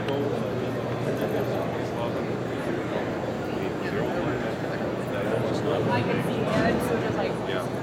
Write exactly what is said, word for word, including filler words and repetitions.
I can see, yeah, it's sort of like, Yeah.